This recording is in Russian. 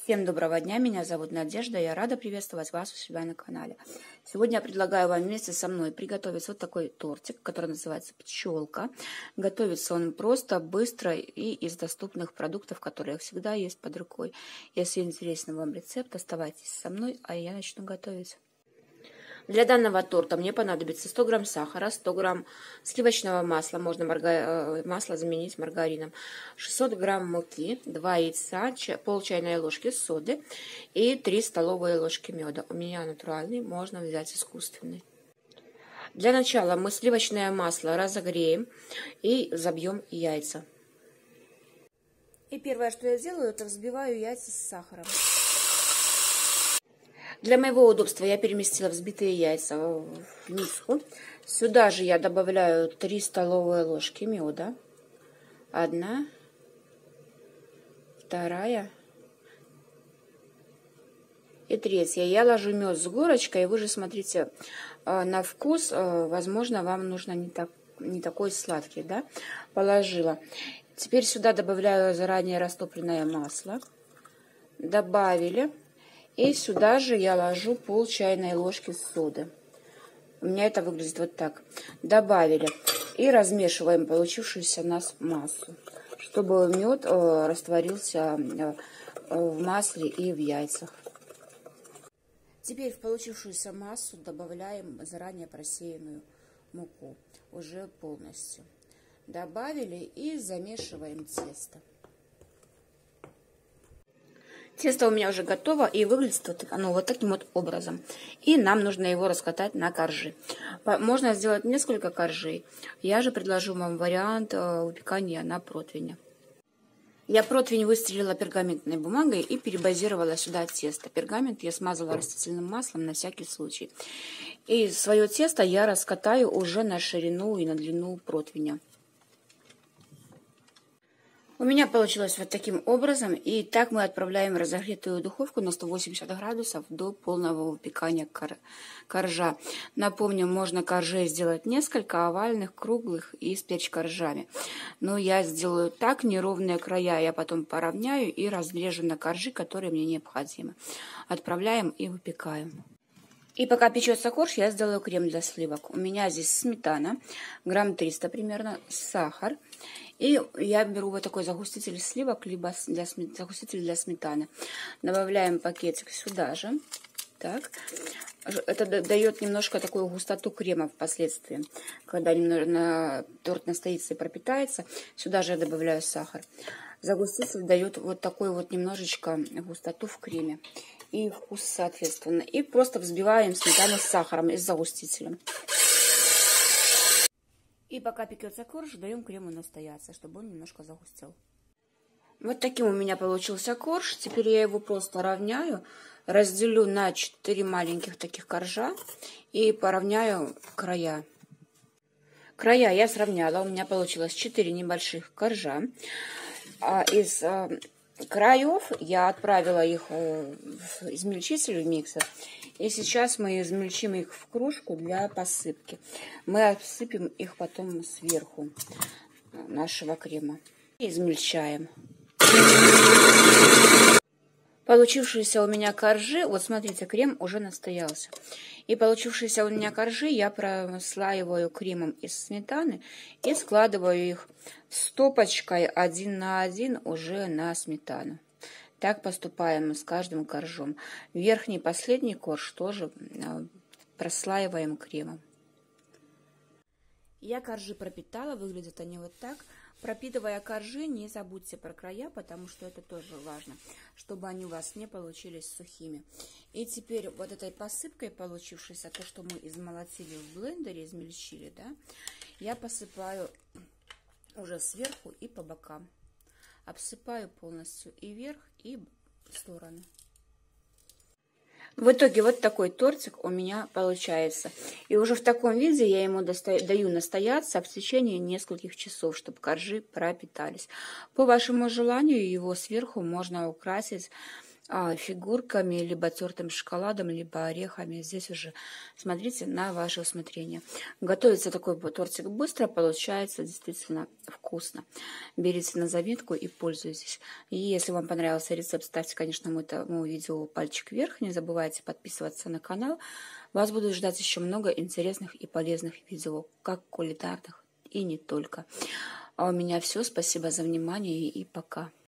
Всем доброго дня, меня зовут Надежда, я рада приветствовать вас у себя на канале. Сегодня я предлагаю вам вместе со мной приготовить вот такой тортик, который называется пчелка. Готовится он просто, быстро и из доступных продуктов, которые всегда есть под рукой. Если интересен вам рецепт, оставайтесь со мной, а я начну готовить. Для данного торта мне понадобится 100 грамм сахара, 100 грамм сливочного масла, можно масло заменить маргарином, 600 грамм муки, 2 яйца, пол чайной ложки соды и 3 столовые ложки меда. У меня натуральный, можно взять искусственный. Для начала мы сливочное масло разогреем и забьем яйца. И первое, что я делаю, это взбиваю яйца с сахаром. Для моего удобства я переместила взбитые яйца в миску. Сюда же я добавляю 3 столовые ложки меда. 1, 2 и 3. Я ложу мед с горочкой. Вы же смотрите на вкус. Возможно, вам нужно не такой сладкий, да? Положила. Теперь сюда добавляю заранее растопленное масло. Добавили. И сюда же я ложу пол чайной ложки соды. У меня это выглядит вот так. Добавили. И размешиваем получившуюся у нас массу, чтобы мед растворился в масле и в яйцах. Теперь в получившуюся массу добавляем заранее просеянную муку. Уже полностью. Добавили и замешиваем тесто. Тесто у меня уже готово и выглядит оно вот таким вот образом. И нам нужно его раскатать на коржи. Можно сделать несколько коржей. Я же предложу вам вариант выпекания на противне. Я противень выстелила пергаментной бумагой и перебазировала сюда тесто. Пергамент я смазала растительным маслом на всякий случай. И свое тесто я раскатаю уже на ширину и на длину противня. У меня получилось вот таким образом, и так мы отправляем в разогретую духовку на 180 градусов до полного выпекания коржа. Напомню, можно коржей сделать несколько, овальных, круглых и с печь-коржами. Но я сделаю так, неровные края я потом поравняю и разрежу на коржи, которые мне необходимы. Отправляем и выпекаем. И пока печется корж, я сделаю крем для сливок. У меня здесь сметана, грамм 300 примерно, сахар. И я беру вот такой загуститель сливок, либо загуститель для сметаны. Добавляем пакетик сюда же. Так. Это дает немножко такую густоту крема впоследствии. Когда торт настоится и пропитается, сюда же я добавляю сахар. Загуститель дает вот такой вот немножечко густоту в креме. И вкус соответственно. И просто взбиваем сметану с сахаром и с загустителем. И пока пекется корж, даем крему настояться, чтобы он немножко загустел. Вот таким у меня получился корж. Теперь я его просто равняю, разделю на 4 маленьких таких коржа и поравняю края. Края я сравняла, у меня получилось 4 небольших коржа. Из краев я отправила их в измельчитель, в миксер. И сейчас мы измельчим их в кружку для посыпки. Мы обсыпем их потом сверху нашего крема. И измельчаем. Получившиеся у меня коржи, вот смотрите, крем уже настоялся. И получившиеся у меня коржи я прослаиваю кремом из сметаны и складываю их стопочкой 1 на 1 уже на сметану. Так поступаем с каждым коржом. Верхний, последний корж тоже прослаиваем кремом. Я коржи пропитала, выглядят они вот так. Пропитывая коржи, не забудьте про края, потому что это тоже важно, чтобы они у вас не получились сухими. И теперь вот этой посыпкой, получившейся, то, что мы измолотили в блендере, измельчили, да, я посыпаю уже сверху и по бокам. Обсыпаю полностью и вверх, и в стороны. В итоге вот такой тортик у меня получается. И уже в таком виде я ему даю настояться в течение нескольких часов, чтобы коржи пропитались. По вашему желанию его сверху можно украсить фигурками, либо тертым шоколадом, либо орехами. Здесь уже смотрите на ваше усмотрение. Готовится такой тортик быстро, получается действительно вкусно. Берите на заметку и пользуйтесь. И если вам понравился рецепт, ставьте, конечно, моему видео пальчик вверх. Не забывайте подписываться на канал. Вас будут ждать еще много интересных и полезных видео, как кулинарных и не только. А у меня все. Спасибо за внимание и пока.